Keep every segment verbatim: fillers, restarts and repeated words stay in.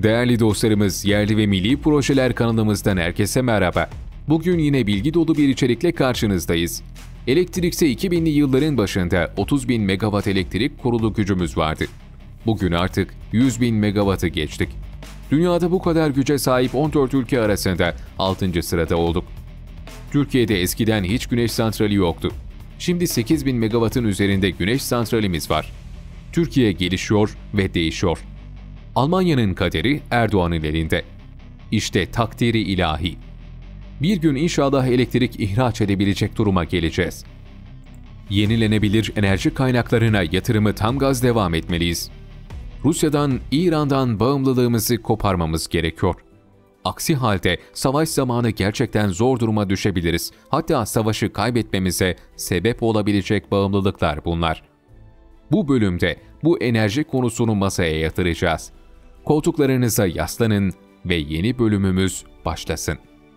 Değerli dostlarımız, yerli ve milli projeler kanalımızdan herkese merhaba. Bugün yine bilgi dolu bir içerikle karşınızdayız. Elektrikse iki binli yılların başında otuz bin megawatt elektrik kurulu gücümüz vardı. Bugün artık yüz bin megawattı geçtik. Dünyada bu kadar güce sahip on dört ülke arasında altıncı sırada olduk. Türkiye'de eskiden hiç güneş santrali yoktu. Şimdi sekiz bin megawattın üzerinde güneş santralimiz var. Türkiye gelişiyor ve değişiyor. Almanya'nın kaderi Erdoğan'ın elinde. İşte takdiri ilahi. Bir gün inşallah elektrik ihraç edebilecek duruma geleceğiz. Yenilenebilir enerji kaynaklarına yatırımı tam gaz devam etmeliyiz. Rusya'dan, İran'dan bağımlılığımızı koparmamız gerekiyor. Aksi halde savaş zamanı gerçekten zor duruma düşebiliriz. Hatta savaşı kaybetmemize sebep olabilecek bağımlılıklar bunlar. Bu bölümde bu enerji konusunu masaya yatıracağız. Koltuklarınıza yaslanın ve yeni bölümümüz başlasın.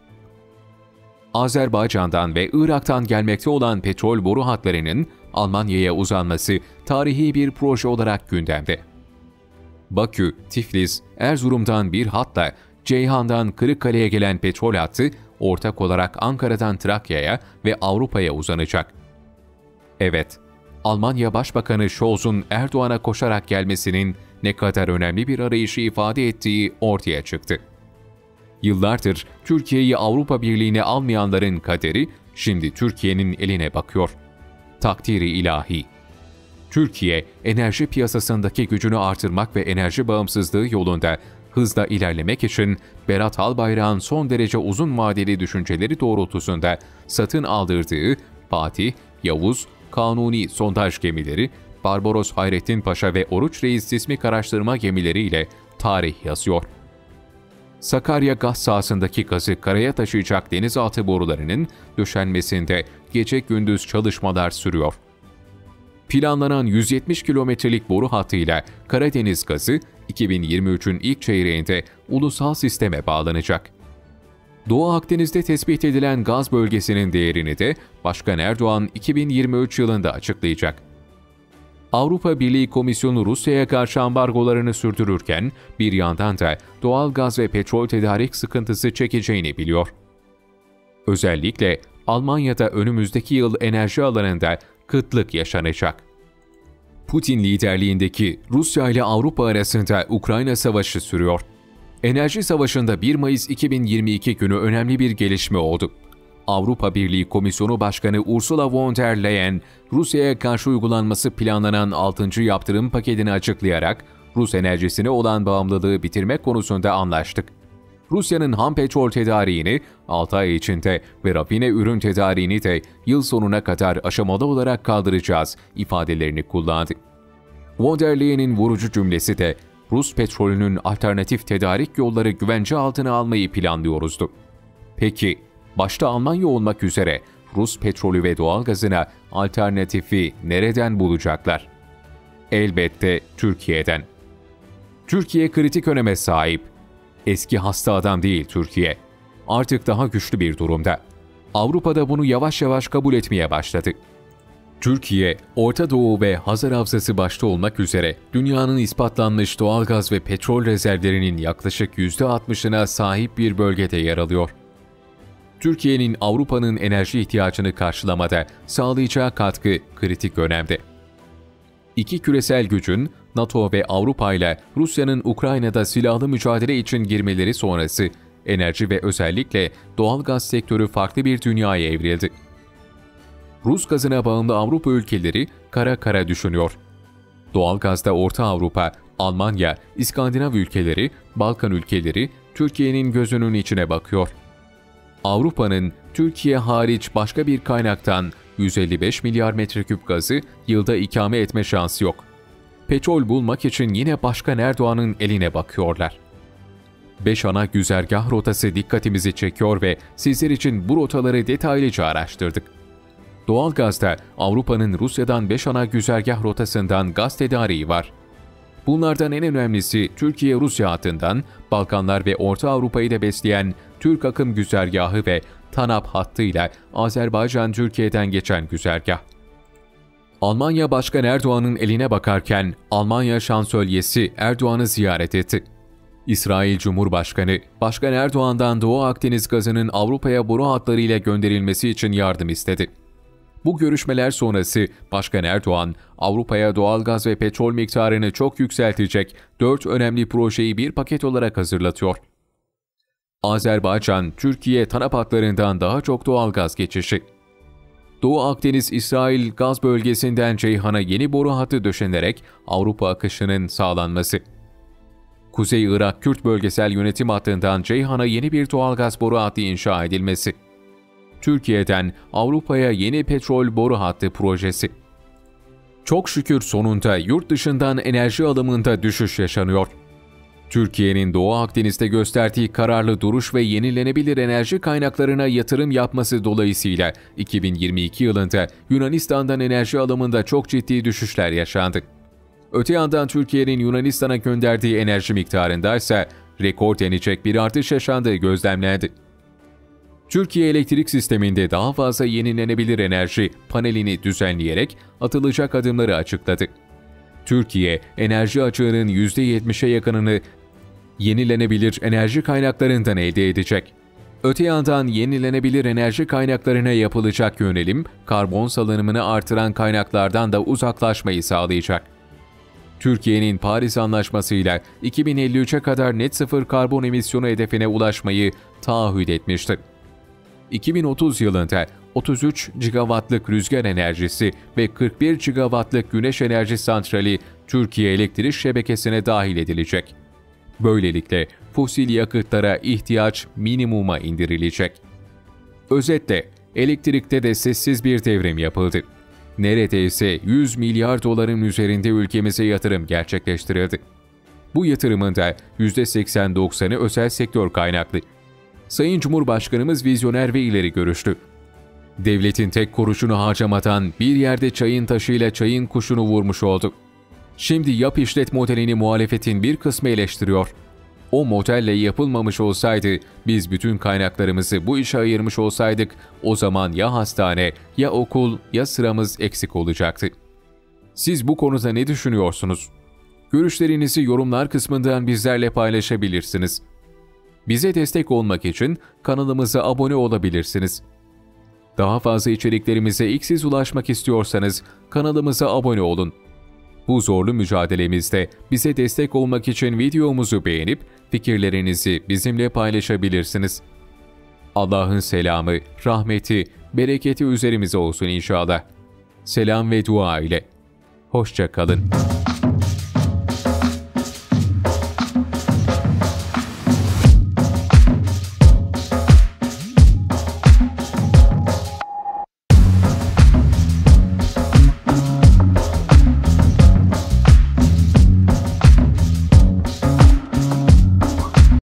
Azerbaycan'dan ve Irak'tan gelmekte olan petrol boru hatlarının Almanya'ya uzanması tarihi bir proje olarak gündemde. Bakü, Tiflis, Erzurum'dan bir hatla Ceyhan'dan Kırıkkale'ye gelen petrol hattı ortak olarak Ankara'dan Trakya'ya ve Avrupa'ya uzanacak. Evet, Almanya Başbakanı Scholz'un Erdoğan'a koşarak gelmesinin ne kadar önemli bir arayışı ifade ettiği ortaya çıktı. Yıllardır Türkiye'yi Avrupa Birliği'ne almayanların kaderi şimdi Türkiye'nin eline bakıyor. Takdiri ilahi. Türkiye, enerji piyasasındaki gücünü artırmak ve enerji bağımsızlığı yolunda hızla ilerlemek için Berat Albayrak'ın son derece uzun vadeli düşünceleri doğrultusunda satın aldırdığı Fatih, Yavuz, Kanuni sondaj gemileri, Barbaros Hayrettin Paşa ve Oruç Reis sismik araştırma gemileriyle tarih yazıyor. Sakarya gaz sahasındaki gazı karaya taşıyacak denizaltı borularının döşenmesinde gece gündüz çalışmalar sürüyor. Planlanan yüz yetmiş kilometrelik boru hattıyla Karadeniz gazı iki bin yirmi üçün ilk çeyreğinde ulusal sisteme bağlanacak. Doğu Akdeniz'de tespit edilen gaz bölgesinin değerini de Başkan Erdoğan iki bin yirmi üç yılında açıklayacak. Avrupa Birliği Komisyonu Rusya'ya karşı ambargolarını sürdürürken bir yandan da doğal gaz ve petrol tedarik sıkıntısı çekeceğini biliyor. Özellikle Almanya'da önümüzdeki yıl enerji alanında kıtlık yaşanacak. Putin liderliğindeki Rusya ile Avrupa arasında Ukrayna Savaşı sürüyor. Enerji Savaşı'nda bir Mayıs iki bin yirmi iki günü önemli bir gelişme oldu. Avrupa Birliği Komisyonu Başkanı Ursula von der Leyen, Rusya'ya karşı uygulanması planlanan altıncı yaptırım paketini açıklayarak Rus enerjisine olan bağımlılığı bitirmek konusunda anlaştık. Rusya'nın ham petrol tedariğini altı ay içinde ve rafine ürün tedariğini de yıl sonuna kadar aşamalı olarak kaldıracağız ifadelerini kullandı. Von der Leyen'in vurucu cümlesi de Rus petrolünün alternatif tedarik yolları güvence altına almayı planlıyoruzdu. Peki, başta Almanya olmak üzere Rus petrolü ve doğalgazına alternatifi nereden bulacaklar? Elbette Türkiye'den. Türkiye kritik öneme sahip. Eski hasta adam değil Türkiye. Artık daha güçlü bir durumda. Avrupa'da bunu yavaş yavaş kabul etmeye başladı. Türkiye, Orta Doğu ve Hazar Havzası başta olmak üzere dünyanın ispatlanmış doğalgaz ve petrol rezervlerinin yaklaşık yüzde altmışına sahip bir bölgede yer alıyor. Türkiye'nin Avrupa'nın enerji ihtiyacını karşılamada sağlayacağı katkı kritik önemde. İki küresel gücün NATO ve Avrupa ile Rusya'nın Ukrayna'da silahlı mücadele için girmeleri sonrası enerji ve özellikle doğalgaz sektörü farklı bir dünyaya evrildi. Rus gazına bağımlı Avrupa ülkeleri kara kara düşünüyor. Doğalgazda Orta Avrupa, Almanya, İskandinav ülkeleri, Balkan ülkeleri Türkiye'nin gözünün içine bakıyor. Avrupa'nın Türkiye hariç başka bir kaynaktan yüz elli beş milyar metreküp gazı yılda ikame etme şansı yok. Petrol bulmak için yine Başkan Erdoğan'ın eline bakıyorlar. Beş ana güzergah rotası dikkatimizi çekiyor ve sizler için bu rotaları detaylıca araştırdık. Doğalgazda Avrupa'nın Rusya'dan beş ana güzergah rotasından gaz tedariği var. Bunlardan en önemlisi Türkiye-Rusya hattından Balkanlar ve Orta Avrupa'yı da besleyen Türk akım güzergahı ve TANAP hattıyla Azerbaycan-Türkiye'den geçen güzergah. Almanya Başkan Erdoğan'ın eline bakarken Almanya Şansölyesi Erdoğan'ı ziyaret etti. İsrail Cumhurbaşkanı, Başkan Erdoğan'dan Doğu Akdeniz gazının Avrupa'ya boru hatlarıyla gönderilmesi için yardım istedi. Bu görüşmeler sonrası Başkan Erdoğan, Avrupa'ya doğalgaz ve petrol miktarını çok yükseltecek dört önemli projeyi bir paket olarak hazırlatıyor. Azerbaycan, Türkiye TANAP hatlarından daha çok doğalgaz geçişi. Doğu Akdeniz İsrail gaz bölgesinden Ceyhan'a yeni boru hattı döşenerek Avrupa akışının sağlanması. Kuzey Irak Kürt Bölgesel Yönetim Hattı'ndan Ceyhan'a yeni bir doğalgaz boru hattı inşa edilmesi. Türkiye'den Avrupa'ya yeni petrol boru hattı projesi. Çok şükür sonunda yurt dışından enerji alımında düşüş yaşanıyor. Türkiye'nin Doğu Akdeniz'de gösterdiği kararlı duruş ve yenilenebilir enerji kaynaklarına yatırım yapması dolayısıyla iki bin yirmi iki yılında Yunanistan'dan enerji alımında çok ciddi düşüşler yaşandı. Öte yandan Türkiye'nin Yunanistan'a gönderdiği enerji miktarında ise rekor denecek bir artış yaşandığı gözlemlendi. Türkiye elektrik sisteminde daha fazla yenilenebilir enerji panelini düzenleyerek atılacak adımları açıkladı. Türkiye, enerji açığının yüzde yetmişe yakınını yenilenebilir enerji kaynaklarından elde edecek. Öte yandan yenilenebilir enerji kaynaklarına yapılacak yönelim, karbon salınımını artıran kaynaklardan da uzaklaşmayı sağlayacak. Türkiye'nin Paris Anlaşması'yla iki bin elli üçe kadar net sıfır karbon emisyonu hedefine ulaşmayı taahhüt etmiştir. iki bin otuz yılında otuz üç gigawattlık rüzgar enerjisi ve kırk bir gigawattlık güneş enerji santrali Türkiye elektrik şebekesine dahil edilecek. Böylelikle fosil yakıtlara ihtiyaç minimuma indirilecek. Özetle elektrikte de sessiz bir devrim yapıldı. Neredeyse yüz milyar doların üzerinde ülkemize yatırım gerçekleştirildi. Bu yatırımın da yüzde seksen doksanı özel sektör kaynaklı. Sayın Cumhurbaşkanımız vizyoner ve ileri görüşlü. Devletin tek kuruşunu harcamadan bir yerde çayın taşıyla çayın kuşunu vurmuş oldu. Şimdi yap işlet modelini muhalefetin bir kısmı eleştiriyor. O modelle yapılmamış olsaydı, biz bütün kaynaklarımızı bu işe ayırmış olsaydık, o zaman ya hastane, ya okul, ya sıramız eksik olacaktı. Siz bu konuda ne düşünüyorsunuz? Görüşlerinizi yorumlar kısmından bizlerle paylaşabilirsiniz. Bize destek olmak için kanalımıza abone olabilirsiniz. Daha fazla içeriklerimize ilk siz ulaşmak istiyorsanız kanalımıza abone olun. Bu zorlu mücadelemizde bize destek olmak için videomuzu beğenip fikirlerinizi bizimle paylaşabilirsiniz. Allah'ın selamı, rahmeti, bereketi üzerimize olsun inşallah. Selam ve dua ile. Hoşça kalın.